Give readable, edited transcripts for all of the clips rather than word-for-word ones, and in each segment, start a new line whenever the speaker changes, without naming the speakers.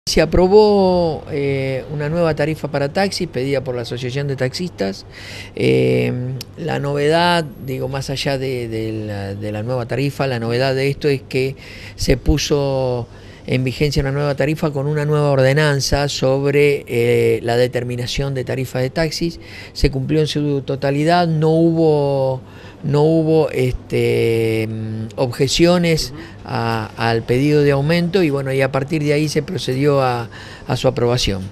Se aprobó una nueva tarifa para taxis pedida por la Asociación de Taxistas. La novedad, digo, más allá de la nueva tarifa, la novedad de esto es que se puso en vigencia una nueva tarifa con una nueva ordenanza sobre la determinación de tarifas de taxis. Se cumplió en su totalidad, no hubo objeciones al pedido de aumento y bueno, y a partir de ahí se procedió a su aprobación.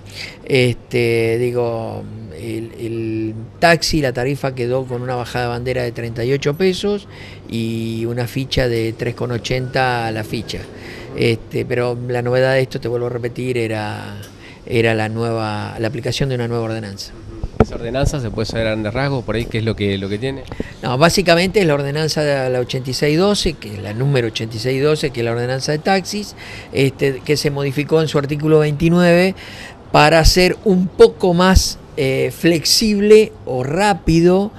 El taxi, la tarifa quedó con una bajada de bandera de 38 pesos y una ficha de 3,80 a la ficha. Pero la novedad de esto, te vuelvo a repetir, era la aplicación de una nueva ordenanza.
¿Esa ordenanza se puede saber a grandes rasgos por ahí qué es lo que tiene?
No, básicamente es la ordenanza de la 8612, que es la número 8612, que es la ordenanza de taxis, que se modificó en su artículo 29 para hacer un poco más flexible o rápido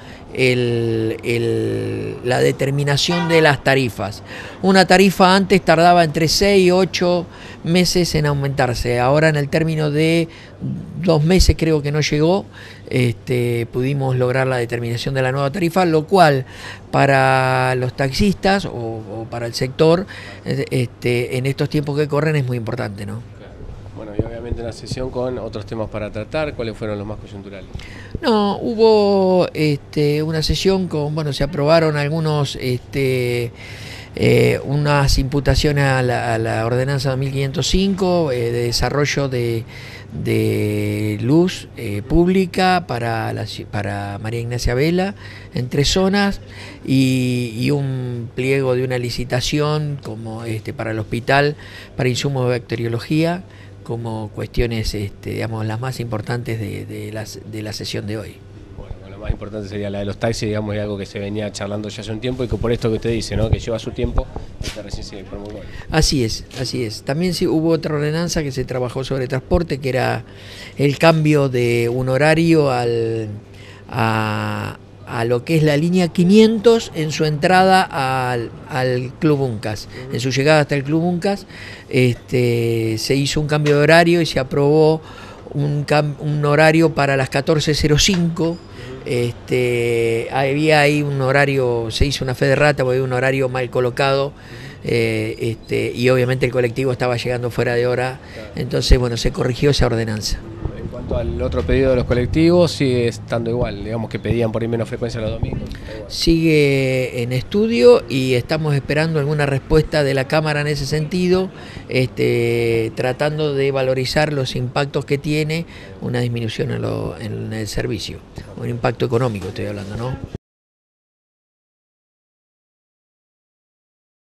la determinación de las tarifas. Una tarifa antes tardaba entre 6 y 8 meses en aumentarse, ahora en el término de 2 meses creo que no llegó, pudimos lograr la determinación de la nueva tarifa, lo cual para los taxistas o para el sector en estos tiempos que corren es muy importante, ¿no?
Bueno, y obviamente una sesión con otros temas para tratar. ¿Cuáles fueron los más coyunturales?
No, hubo una sesión con, bueno, se aprobaron algunos unas imputaciones a la ordenanza 2505 de desarrollo de luz pública para María Ignacia Vela en 3 zonas y un pliego de una licitación como para el hospital para insumos de bacteriología, como cuestiones, digamos, las más importantes de la sesión de hoy.
Bueno, lo más importante sería la de los taxis, digamos, es algo que se venía charlando ya hace un tiempo y que por esto que usted dice, ¿no?, que lleva su tiempo, recién se promulgó.
Así es, así es. También sí hubo otra ordenanza que se trabajó sobre transporte, que era el cambio de un horario a lo que es la línea 500 en su entrada al Club Uncas. En su llegada hasta el Club Uncas se hizo un cambio de horario y se aprobó un horario para las 14:05. Había ahí un horario, se hizo una fe de rata porque había un horario mal colocado. Y obviamente el colectivo estaba llegando fuera de hora, entonces bueno, se corrigió esa ordenanza.
En cuanto al otro pedido de los colectivos, sigue estando igual, digamos que pedían por ahí menos frecuencia los domingos.
Sigue en estudio y estamos esperando alguna respuesta de la Cámara en ese sentido, tratando de valorizar los impactos que tiene una disminución en el servicio, un impacto económico estoy hablando, ¿no?